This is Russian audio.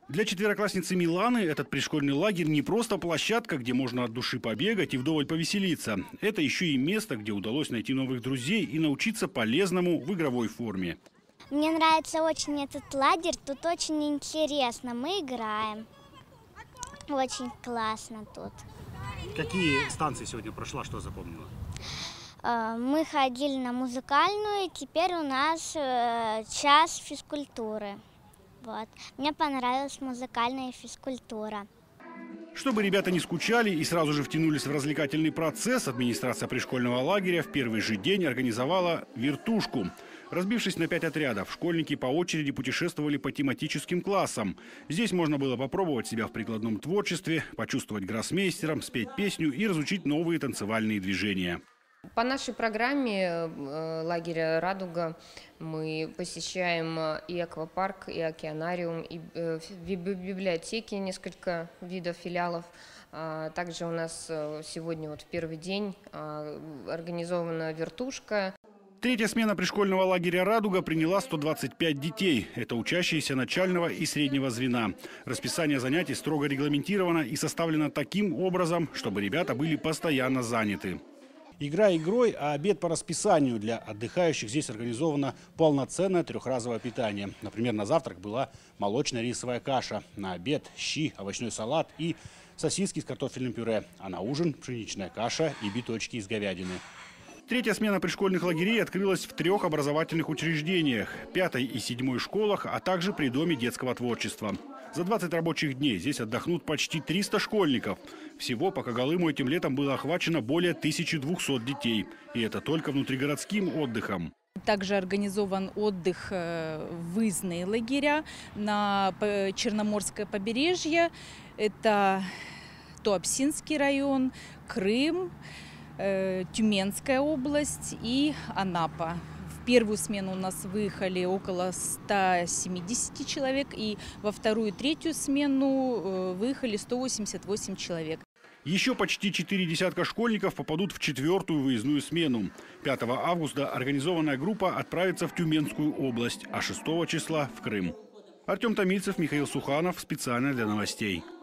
Для четвероклассницы Миланы этот пришкольный лагерь не просто площадка, где можно от души побегать и вдоволь повеселиться. Это еще и место, где удалось найти новых друзей и научиться полезному в игровой форме. Мне нравится очень этот лагерь, тут очень интересно, мы играем. Очень классно тут. Какие станции сегодня прошла, что запомнила? Мы ходили на музыкальную, теперь у нас час физкультуры. Вот. Мне понравилась музыкальная физкультура. Чтобы ребята не скучали и сразу же втянулись в развлекательный процесс, администрация пришкольного лагеря в первый же день организовала вертушку. Разбившись на 5 отрядов, школьники по очереди путешествовали по тематическим классам. Здесь можно было попробовать себя в прикладном творчестве, почувствовать гроссмейстером, спеть песню и разучить новые танцевальные движения. По нашей программе лагеря «Радуга» мы посещаем и аквапарк, и океанариум, и в библиотеке несколько видов филиалов. Также у нас сегодня в первый день организована вертушка. Третья смена пришкольного лагеря «Радуга» приняла 125 детей. Это учащиеся начального и среднего звена. Расписание занятий строго регламентировано и составлено таким образом, чтобы ребята были постоянно заняты. Игра игрой, а обед по расписанию. Для отдыхающих здесь организовано полноценное трехразовое питание. Например, на завтрак была молочная рисовая каша, на обед щи, овощной салат и сосиски с картофельным пюре, а на ужин пшеничная каша и биточки из говядины. Третья смена пришкольных лагерей открылась в 3 образовательных учреждениях – 5-й и 7-й школах, а также при Доме детского творчества. За 20 рабочих дней здесь отдохнут почти 300 школьников. Всего по Когалыму этим летом было охвачено более 1200 детей. И это только внутригородским отдыхом. Также организован отдых в выездные лагеря на Черноморское побережье. Это Туапсинский район, Крым, Тюменская область и Анапа. В первую смену у нас выехали около 170 человек, и во вторую и третью смену выехали 188 человек. Еще почти 4 десятка школьников попадут в 4-ю выездную смену. 5 августа организованная группа отправится в Тюменскую область, а 6 числа в Крым. Артем Томильцев, Михаил Суханов. Специально для новостей.